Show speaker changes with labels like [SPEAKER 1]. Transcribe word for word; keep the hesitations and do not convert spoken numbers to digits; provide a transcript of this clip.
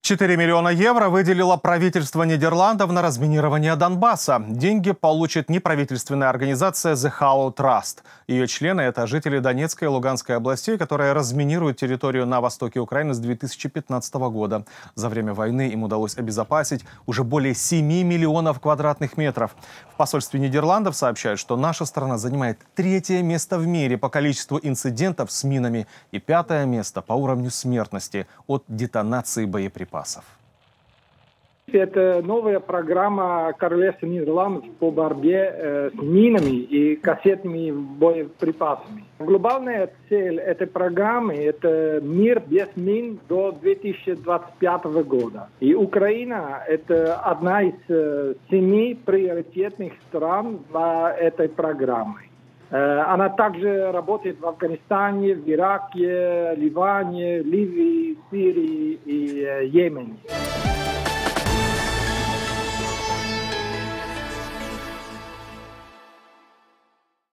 [SPEAKER 1] четыре миллиона евро выделило правительство Нидерландов на разминирование Донбасса. Деньги получит неправительственная организация The Hollow Trust. Ее члены – это жители Донецкой и Луганской областей, которые разминируют территорию на востоке Украины с две тысячи пятнадцатого года. За время войны им удалось обезопасить уже более семи миллионов квадратных метров. В посольстве Нидерландов сообщают, что наша страна занимает третье место в мире по количеству инцидентов с минами и пятое место по уровню смертности от детонации боеприпасов.
[SPEAKER 2] Это новая программа Королевства Нидерландов по борьбе э, с минами и кассетными боеприпасами. Глобальная цель этой программы – это мир без мин до две тысячи двадцать пятого года. И Украина – это одна из э, семи приоритетных стран для этой программы. Она также работает в Афганистане, в Ираке, Ливане, Ливии, Сирии и Йемене.